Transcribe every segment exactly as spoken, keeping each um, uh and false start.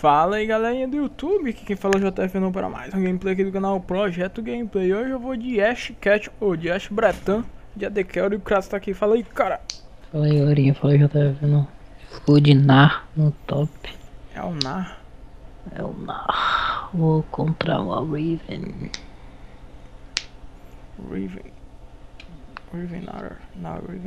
Fala aí galerinha do YouTube, aqui quem fala é o J F não para mais um gameplay aqui do canal Projeto Gameplay. Hoje eu vou de Ash Cat, ou de Ash Bretan, de Adekel, e o Kratos tá aqui. Fala aí, cara. Fala aí, galerinha. Fala aí, J F no Food Nar no top. É o Nar. É o Nar. Vou comprar uma Riven. Riven. Riven Nar. Nar Riven.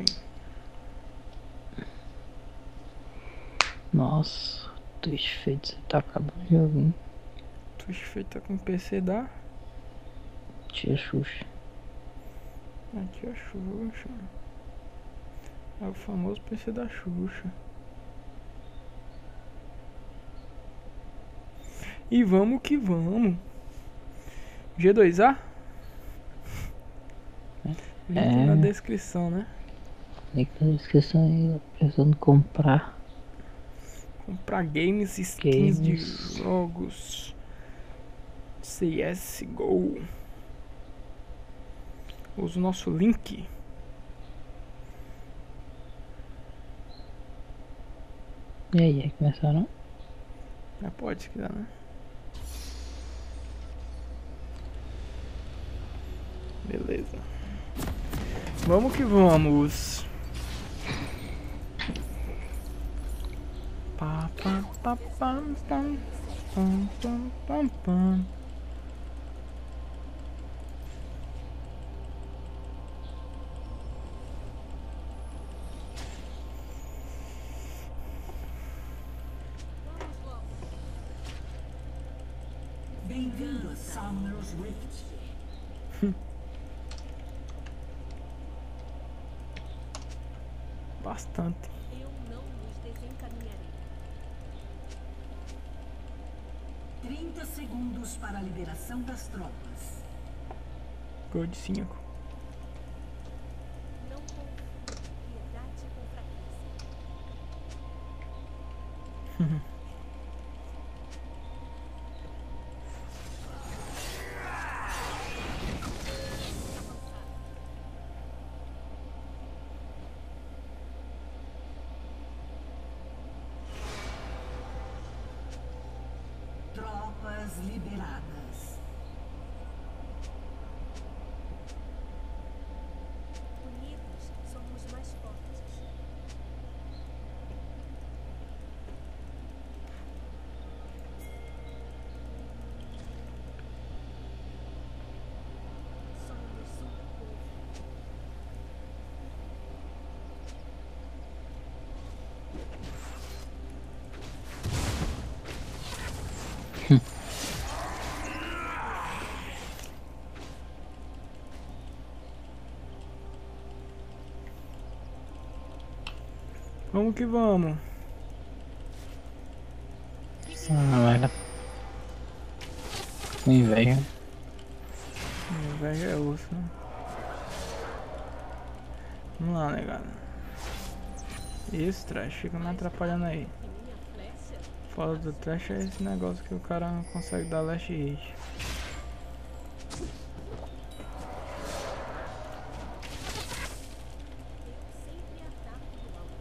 Nossa, Twitch feito, você tá acabando o jogo. Twitch feita com P C da Tia Xuxa. Aqui a Xuxa. É o famoso P C da Xuxa. E vamos que vamos. G dois A? Link É. na descrição, né? Link na descrição aí, pensando em comprar. Comprar games, skins Games. de jogos. C S G O. Usa o nosso link. E aí, aí começaram? Já pode se quiser, né? Beleza. Vamos que vamos. Pá, pá, pá, pam, pam, pam, pam, pam, pam. Bem-vindo a Summer's Rift. Bastante. Eu não nos desencaminharei. trinta segundos para a liberação das tropas. Gol de cinco. Não confundo piedade com fraqueza. Tropas liberadas. Unidos somos mais fortes. Somos um povo. Vamos que vamos. Ah, vai lá. Com inveja. Meu velho é osso, né? Vamos lá, negado. Esse trash fica me atrapalhando aí. E minha flecha? Fora do trash é esse negócio que o cara não consegue dar last hit. Eu sempre ataco do alto.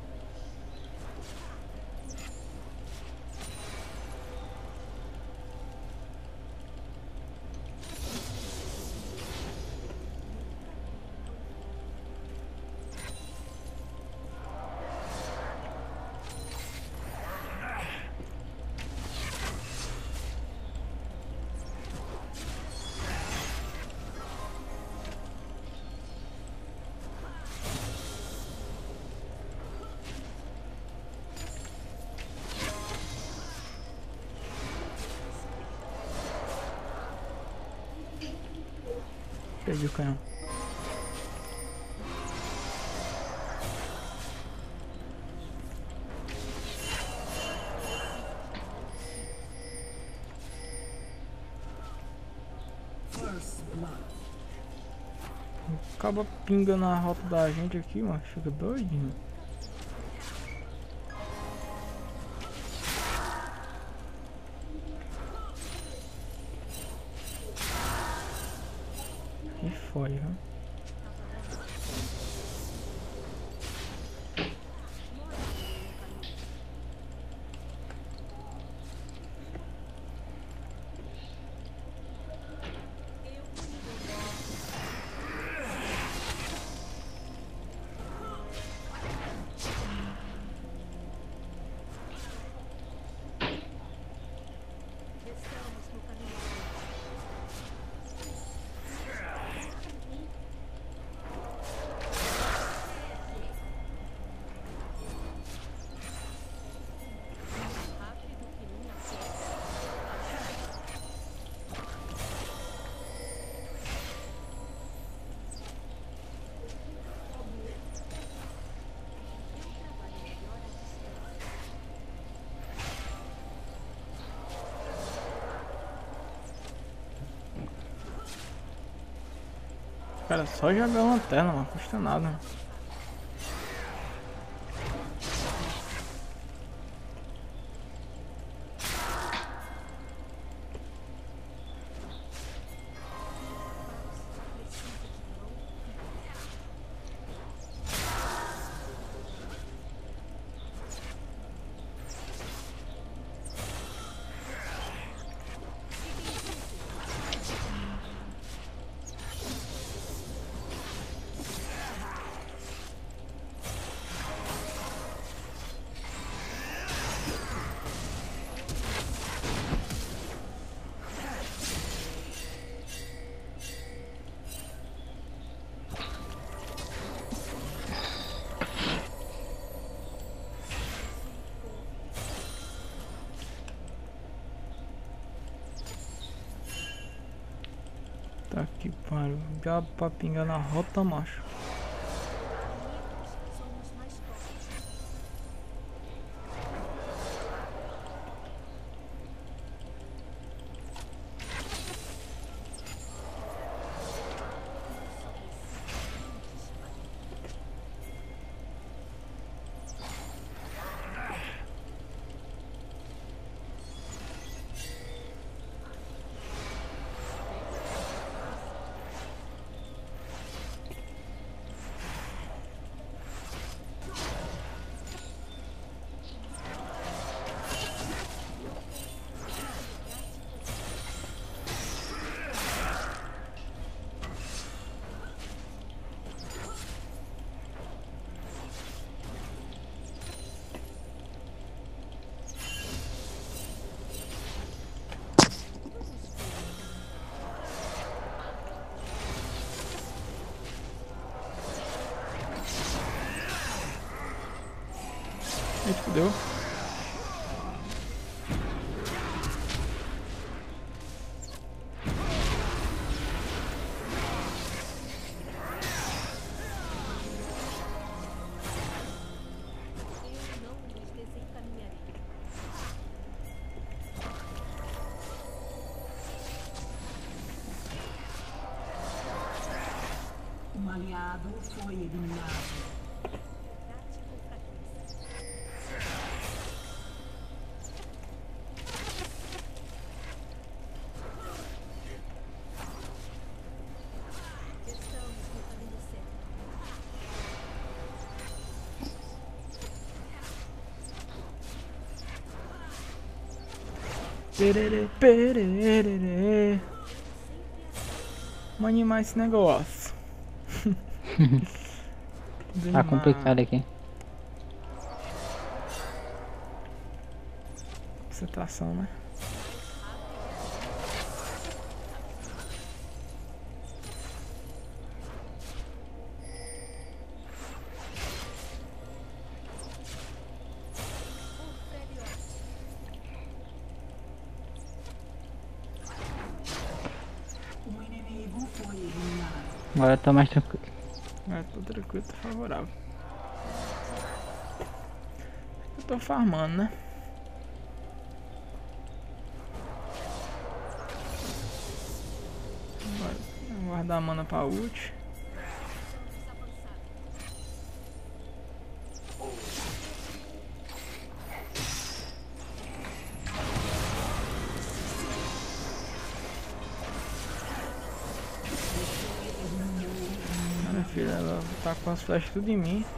Perdi o canhão. First Blood. Acaba pingando a rota da gente aqui, mano. Fica doidinho. E foi, viu? Cara, só jogar a lanterna, não custa nada. Mano. Tá que pariu. Já pra pingar na rota, macho. Somos mais fortes. Eita, fudeu. Eu não nos desencaminharei. Um aliado foi eliminado. Verdade com fraqueza. Estamos no caminho certo. Perere, perere. Vamos animar esse negócio. Tá complicado aqui. Concentração, né? Um inimigo foi eliminado. Agora eu tô mais tranquilo. É, tô tranquilo, tô favorável. Eu tô farmando, né? Vai guardar a mana pra ult. Minha filha, ela tá com as flechas tudo em mim.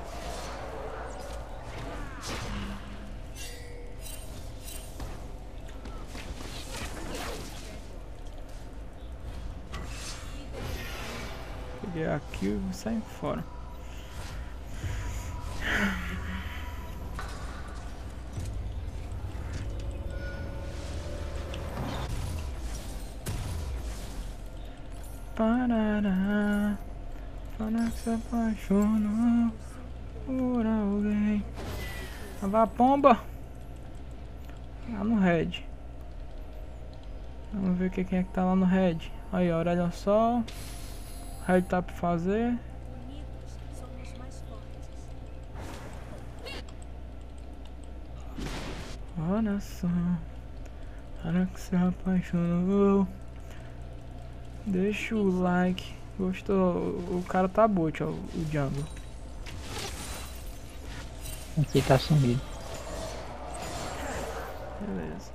Peguei aqui e vou sair fora. Parará, para que se apaixonou por alguém. Vai a pomba lá no red. Vamos ver quem é que tá lá no red. Aí, ó, olha só. Red tá pra fazer. Unidos somos mais fortes. Olha só. Para que se apaixonou. Deixa o like. Gostou? O cara tá boot, ó, o Django. Aqui tá sumido. Beleza.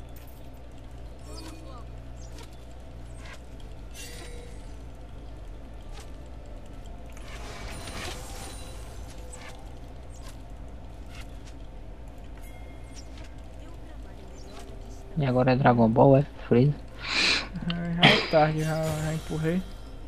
E agora é Dragon Ball, é? Freeza. Ah, já é tarde, já, já empurrei.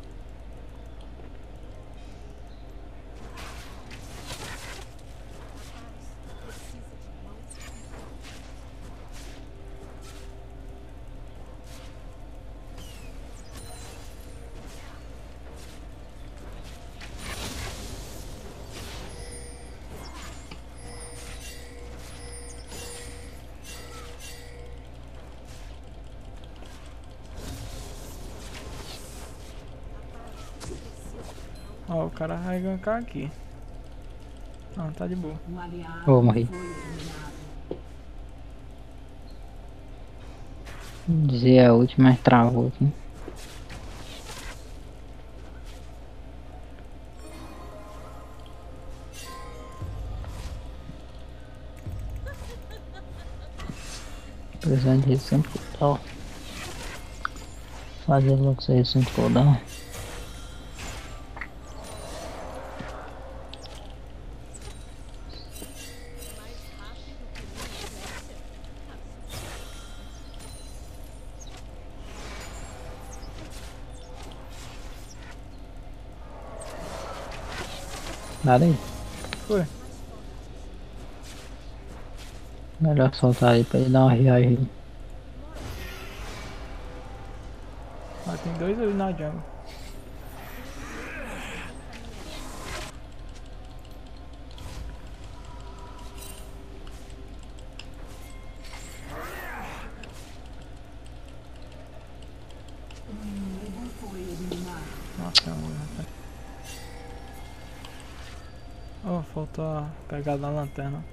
Ó, o cara vai gankar aqui. Não, tá de boa. Um aliado Oh, morri. foi eliminado. Dizer a última, mas travou aqui. Precisando de recente cooldown. Fazer logo esse recente cooldown. Nada aí. Foi. Melhor soltar aí pra ele dar uma reagida. Ó, tem dois ali na jungle. O inimigo foi eliminado. Nossa, mano. Ó, faltou a pegada na lanterna.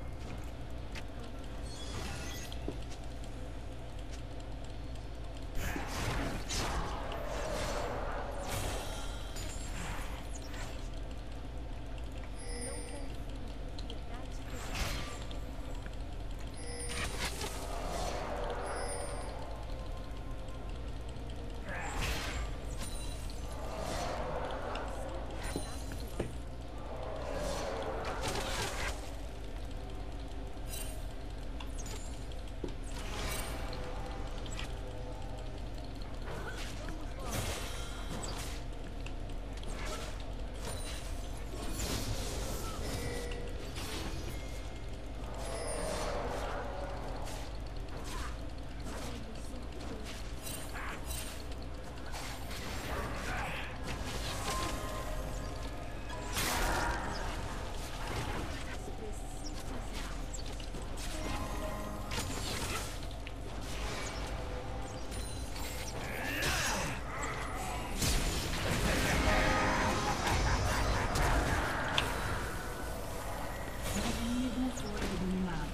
O inimigo foi eliminado.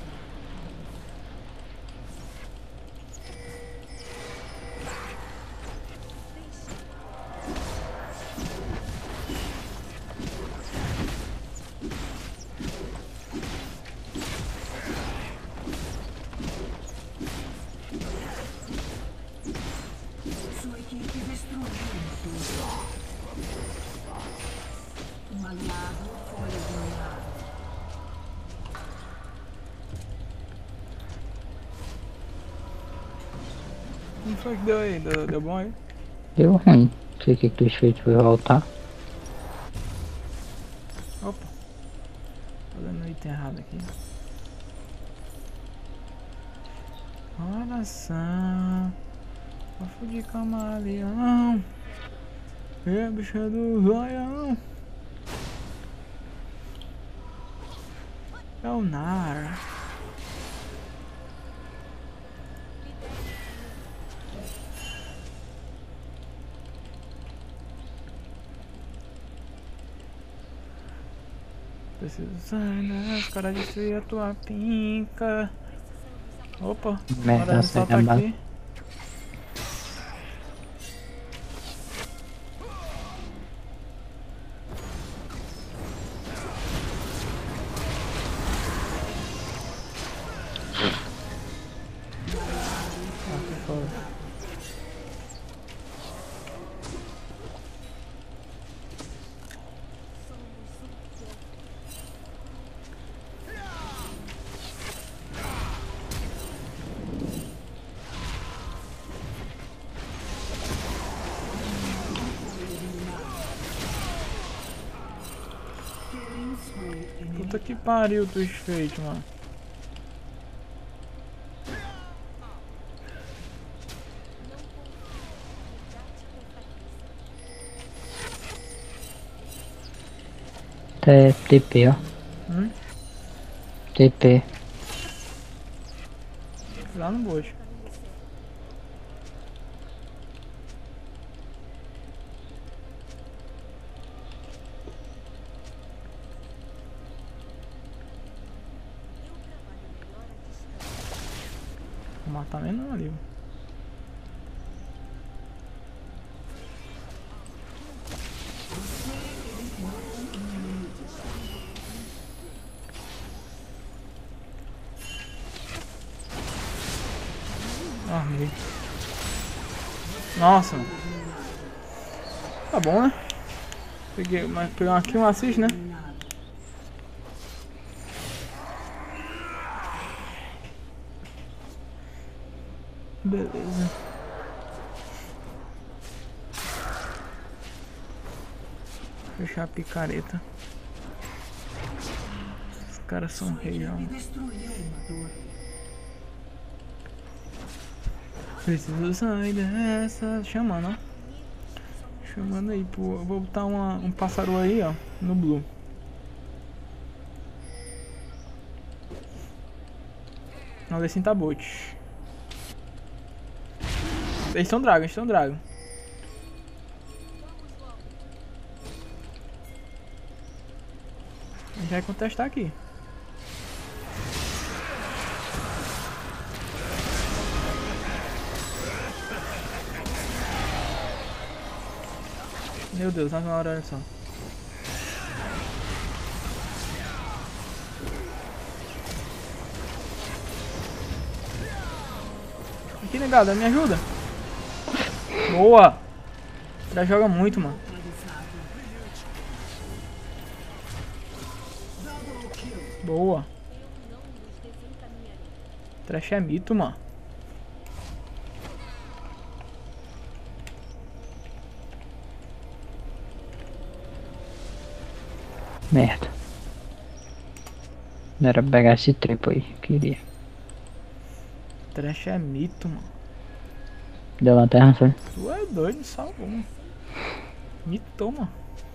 Sua equipe destruiu um tudo. Um aliado foi eliminado. Como foi que deu aí? Deu, deu bom aí? Deu ruim. Não sei o que que tu fez foi voltar. Opa. Tô dando o item errado aqui. Oração. Bafo de camaleão. É, bicha do zoião. É o Nara. Preciso sair das caras destruir a tua pinca. Opa, Merda, bora sai ressaltar da aqui. Puta que pariu, tu feito, mano. É T P, ó. Hum? T P. Lá no bote. Vou matar mesmo ali. Armei. Nossa. Tá bom, né? Peguei, mas peguei aqui um assist, né? Beleza. Fechar a picareta. Os caras são reis, ó. Destruiu uma torre. Preciso sair dessa. Chamando, ó. Chamando aí, pô. Eu vou botar uma, um pássaro aí, ó. No blue. Não, desse tá bot. Eles são dragon, eles são dragon. A gente vai contestar aqui. Meu Deus, na hora só. Aqui, negada, me ajuda. Boa! Já joga muito, mano. Boa. Trash é mito, mano. Merda. Não era pegar esse trepo aí, queria. Trash é mito, mano. Deu lanterna, foi? Tu é doido, salvou, mano. Mitou, mano.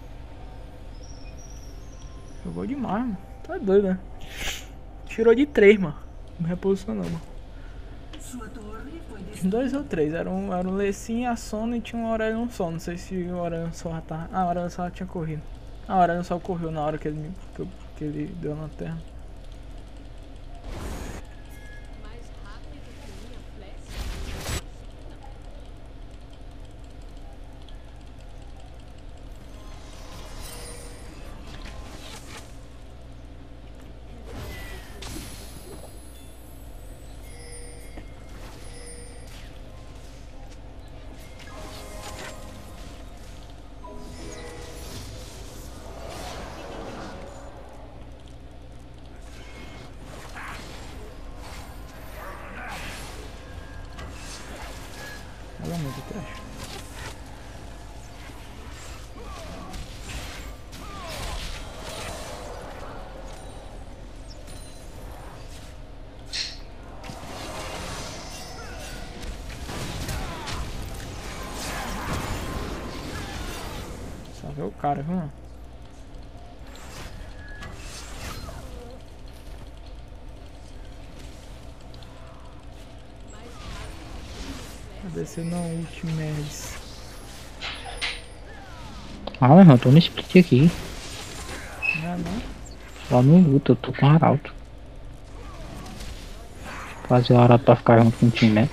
Jogou demais, mano. Tu é doido, né? Tirou de três, mano. Não reposicionou, mano. Sua torre foi destruída. Dois ou três. Era um, era um Lecim, a Sona e tinha um Aurelion Sol. Não sei se o Aurelion Sol já tá. Ah, o Aurelion Sol já tinha corrido. Ah, o Aurelion Sol correu na hora que ele, que, eu- que ele deu na terra. Mais rápido que minha flecha? Ela é muito trash. Só vê o cara, viu, mano? Vou descer no Ultimates. Ah, meu irmão, tô no split aqui. Não é não? Lá no luta, eu tô com o Arauto. Fazer o Arauto pra ficar junto com o time, né?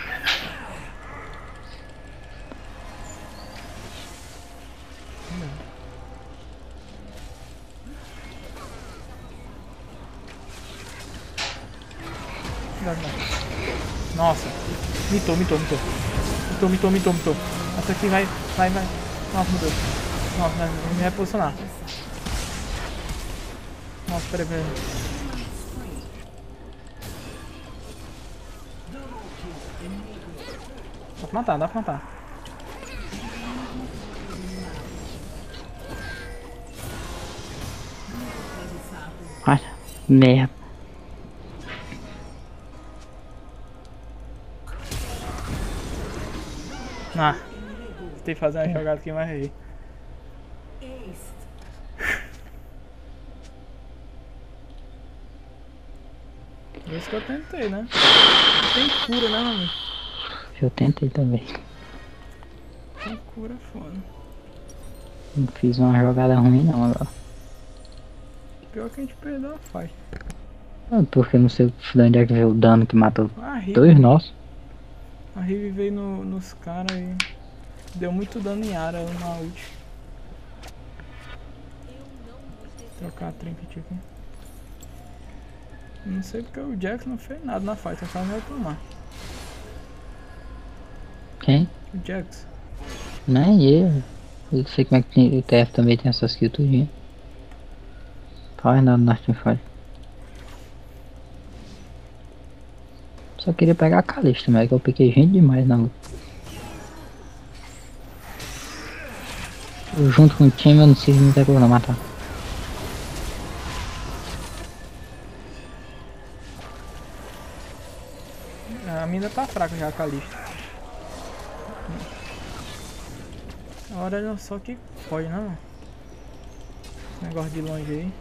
Não, não. Nossa. Mitou, mitou, mitou. Mitou, mitou, mitou, mitou. Essa aqui vai, vai, vai. Nossa, meu Deus. Nossa, vai vai me reposicionar. Nossa, peraí, peraí. Dá pra matar, dá pra matar. Ai, merda. Ah, tentei fazer uma jogada aqui, mas errei. Ace. Por isso que eu tentei, né? Não tem cura, né, mano? Eu tentei também. Tem cura, foda. Não fiz uma jogada ruim não agora. Pior que a gente perdeu a fight. Ah, porque não sei de onde é que veio o dano que matou A Rive, dois nossos. a Rive veio no, nos caras e deu muito dano em área na ult. Trocar a trinket aqui. Não sei porque o Jax não fez nada na fight, só vai tomar. Quem? O Jax. Nem eu. Eu sei como é que tem, o T F também tem essas kills tudinho. Faz nada na teamfight. Só queria pegar a Kalista, mas é que eu peguei gente demais na luta. Eu junto com o time eu não sei muita coisa não matar. A mina tá fraca já, a Kalista. A hora é só que pode, né, mano? Esse negócio de longe aí.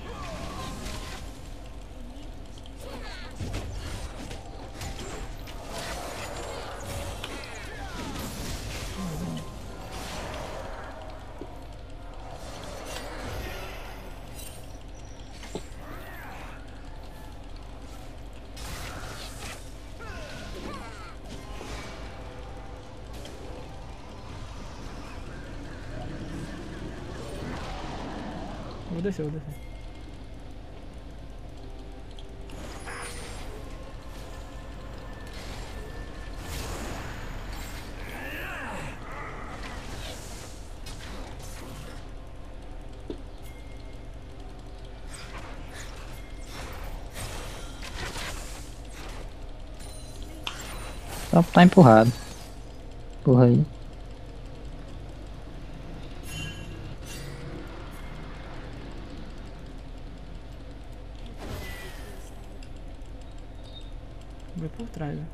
Vou descer, vou descer. Só tá empurrado. Empurra aí. Vou por trás, né?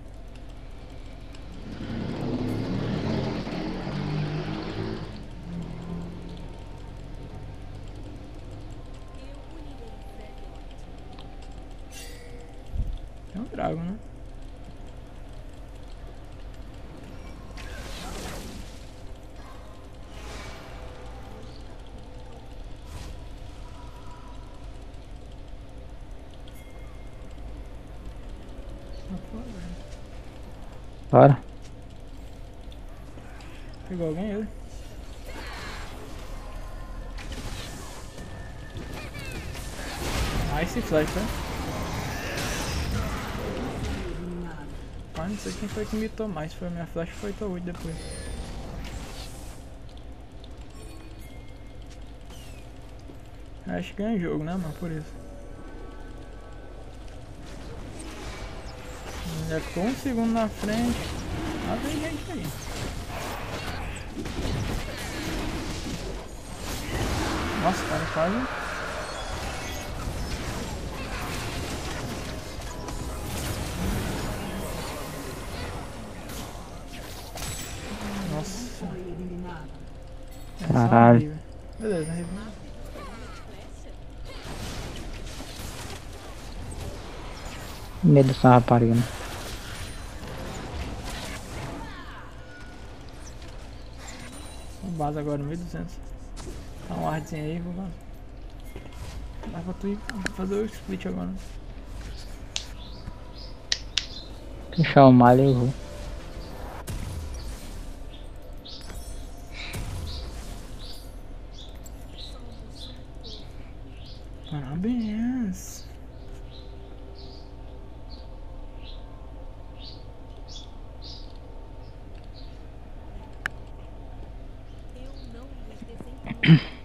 É um drago, né? Bora. Pegou alguém ele? Nice flash, né? Ah, não sei quem foi que mitou mais, foi a minha flash ou foi tua ult depois. Acho que ganha jogo, né, mano? Por isso. Já ficou um segundo na frente. Ah, tem gente aí. Nossa, cara, quase. Nossa. É só Caralho. horrível. Beleza, horrível. Medo dessa rapariga, né? Base agora no mil e duzentos. Dá um wardzinho aí, vou lá. Dá pra tu ir fazer o split agora. Fechar o malho eu vou. Parabéns. Eu não me desempenho.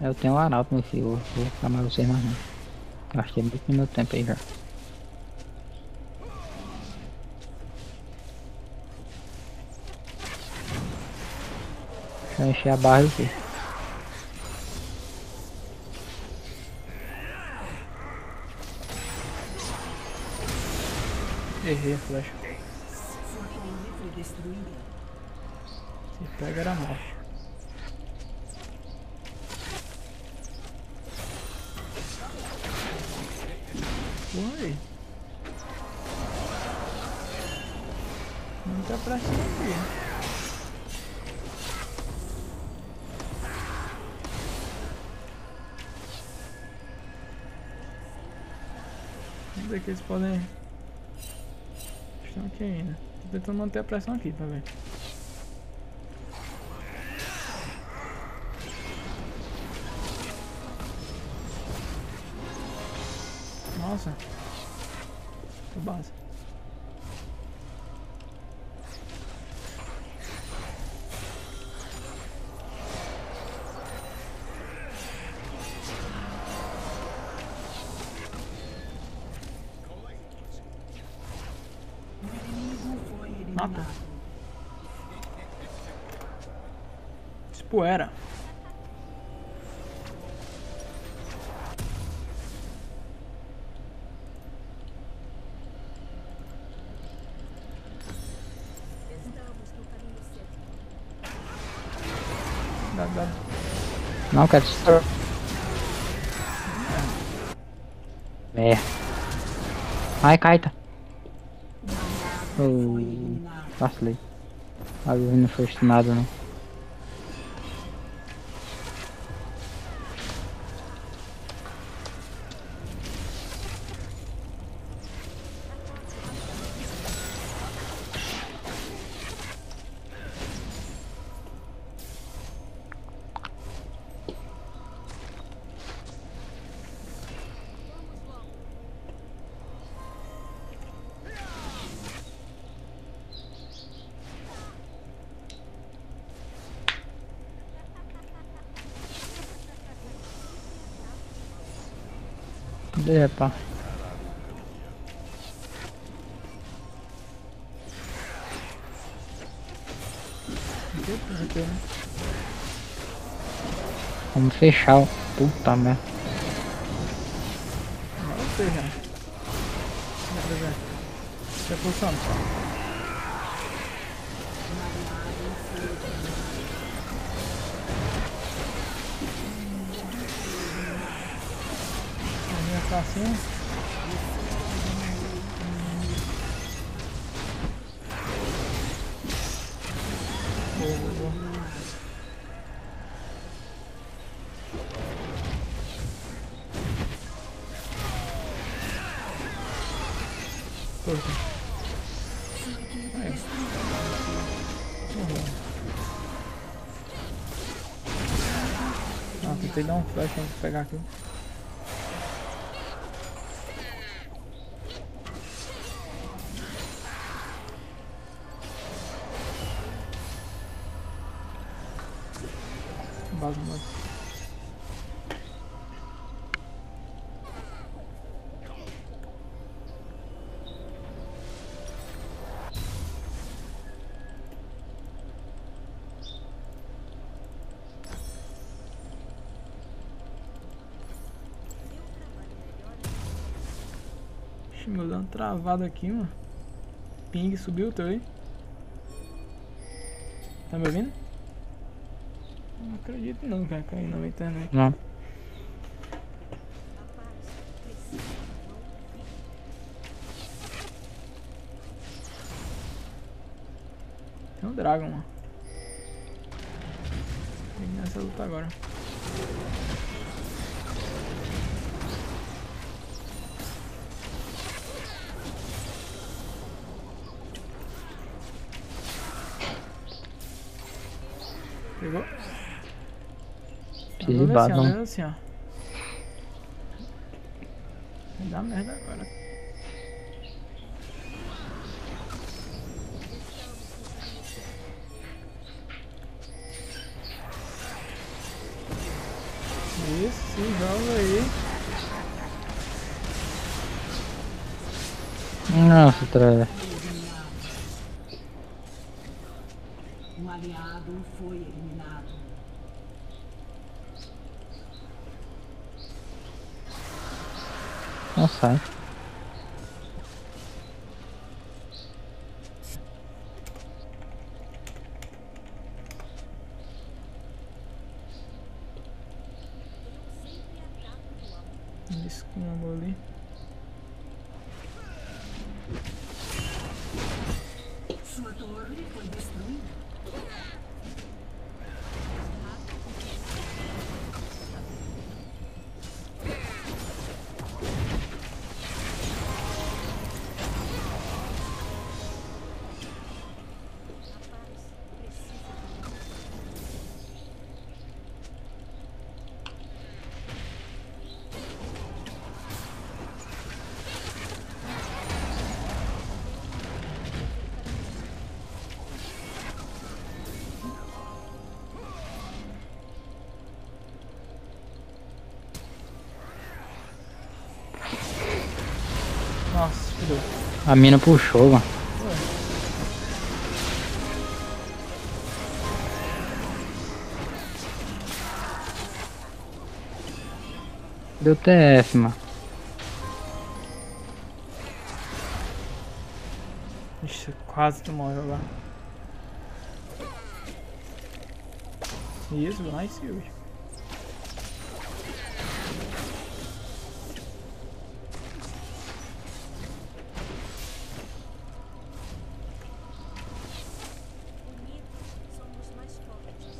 Eu tenho um arauto, meu filho. Eu vou ficar mais vocês mais não. Gastei muito no meu tempo aí já. Deixa eu encher a barra do filho. Errei a flecha. Sua torre foi destruída. Se pega era morte. Oi. Muita pressão aqui. Vamos ver que eles podem. Estão aqui ainda. Tô tentando manter a pressão aqui pra ver. Nossa. Que base. O inimigo foi Mata. eliminado. Espoeira. Estamos no caminho certo. Dá, dá. Não, quero destruir. É. Ai, Kaita. Oh, vacilei. A luz não foi estimada não. Cadê, pá? Aqui, aqui, né? Vamos fechar o. Puta merda. Não, eu sei já. Deixa eu ver. Tá pulsando. A minha tá assim. Boa, boa, boa. Torto. Aí. Uhum. Ah, tentei dar um flash pra pegar aqui. Base, base. Ixi, meu, deu uma travada aqui, mano. Ping subiu o teu aí. Tá me ouvindo? Não acredito não que vai cair na minha internet. Não. A paz precisa de mão firme. Tem um Dragon, mano. Tem que ir nessa luta agora. Pegou? Preciso de Andando assim, base, não. andando assim, ó. Vai dar merda agora. Se joga aí. Nossa, tra... Um aliado foi eliminado. Não sai. Escambo ali. Sua torre foi destruída. Nossa, fudeu. A mina puxou, mano. Deu T F, mano. Ixi, quase tu morreu lá. Isso, nice, hoje. Unidos somos mais fortes.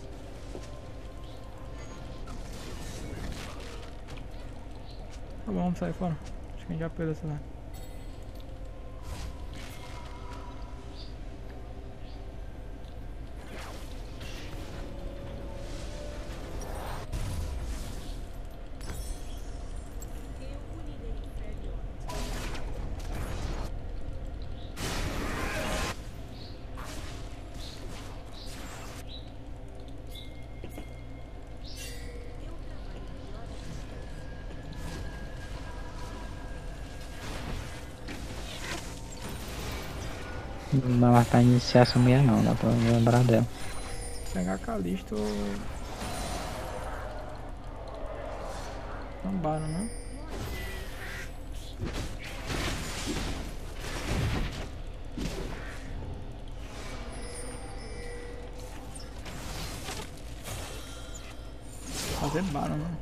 Tá bom, vamos sair fora. Acho que a gente já perdeu essa lá. Eu unirei Freljord. Eu trabalho melhor aqui. Não dá mais pra iniciar essa mulher não, dá pra lembrar dela. Pegar Calisto. Lambaram, né? Fazer Baron, né?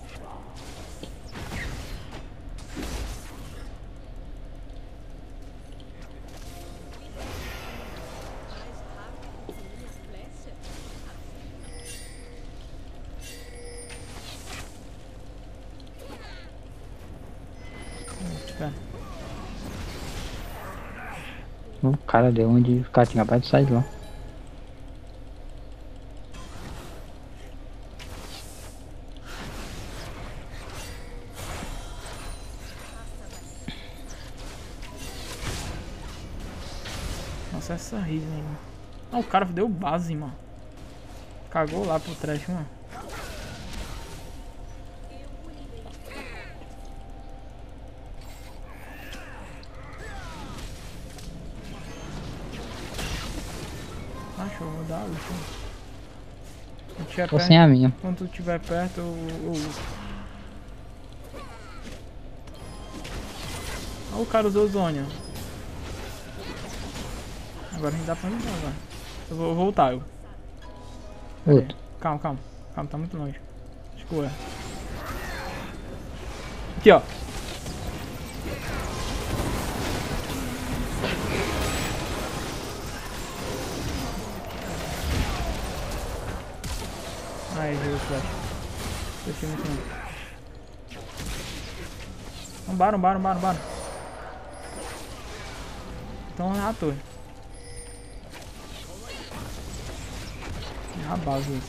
Mais rápido que minha flecha? Espera. O cara deu onde o cara tinha acabado de sair de lá. Nossa, essa risa, né, mano? Ah, o cara deu base, mano. Cagou lá pro trash, mano. Eu unirei Freljord. Acho, eu vou dar a última. Quando tiver Tô perto, sem a minha. quando tu tiver perto, eu, eu uso. Olha o cara usou Zônia. Agora a gente dá pra mim agora. Eu vou voltar, eu. Pera aí. Outro. Calma, calma. Calma, tá muito longe. Escura. Aqui, ó. Aí, deu o flash. Deixa muito não. Vambora, vambora, vambora, vambora. Então é a torre. É a base isso.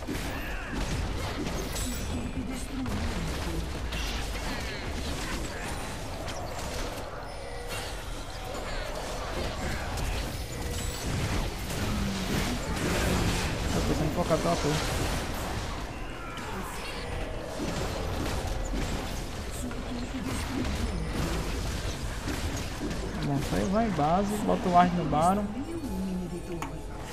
Eu tô sendo focado pela torre. vai base, bota o Ward no Baron. Destruiu um inibidor.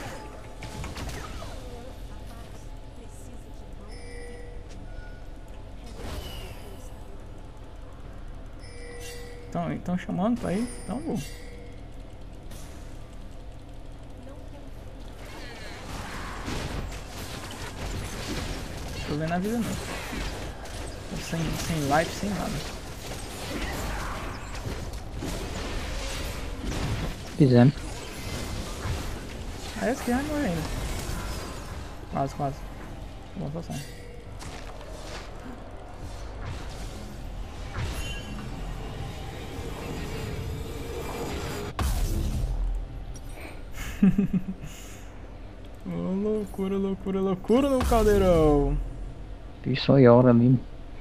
Então, então chamando pra ir, então vou. Tô vendo a vida não. Tô sem, sem life, sem nada. Fizemos. Aí esse aqui vai morrer ainda. Quase, quase. Bom, só sai. Oh, loucura, loucura, loucura no caldeirão. Fiz só e hora mesmo.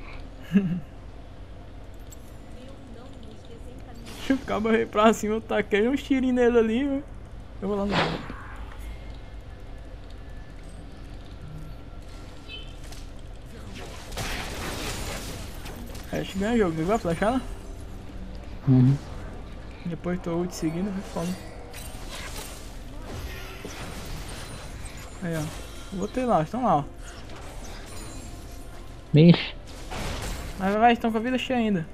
O cabo veio pra cima, eu taquei um tirinho nele ali, velho. Eu vou lá no. Acho que ganha o jogo, não vai flashar lá? Uhum. Depois tô ult seguindo, vai foda. Aí, ó. Botei lá, estão lá, ó. Vixe. Vai, vai, vai, estão com a vida cheia ainda.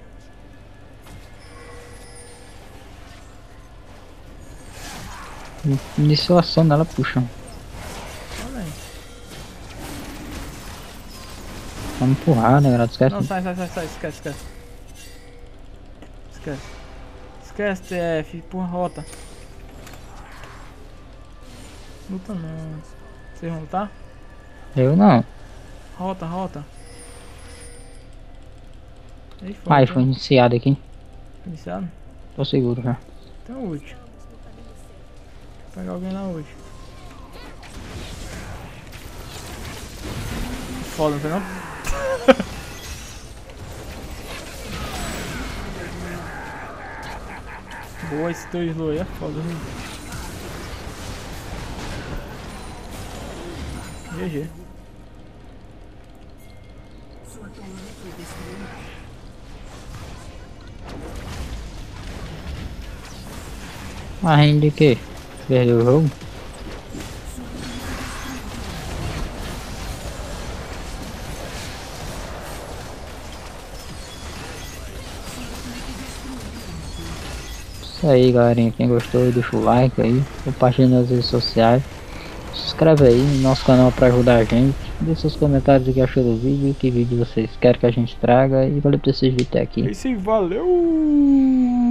Iniciou a ação nela, puxa. Olha aí. Vamos empurrar, né, galera? Esquece. Não, sai, sai, sai, sai, esquece, esquece. Esquece. Esquece, T F, porra, rota. Luta não. Vocês vão lutar? Eu não. Rota, rota. Aí foi. Ai, foi iniciado aqui. Iniciado? Tô seguro já. Tem um ult. Vou pegar alguém na ult. Foda, não foi não? Boa, esse teu slow aí é foda, viu? G G. Sua torre foi destruída. A rende de quê? Perdeu o jogo? Isso aí, galerinha. Quem gostou, deixa o like aí. Compartilha nas redes sociais. Se inscreve aí no nosso canal para ajudar a gente. Deixe seus comentários o que achou do vídeo. Que vídeo vocês querem que a gente traga. E valeu por vocês virem até aqui. Esse valeu!